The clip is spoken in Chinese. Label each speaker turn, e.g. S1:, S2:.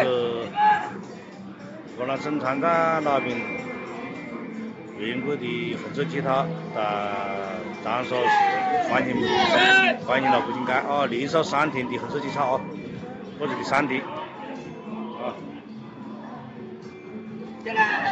S1: 是河南省厂长拿名运过的红色吉他在长沙市欢迎了步行街啊，连烧3天的红色吉他啊，我这里3天啊。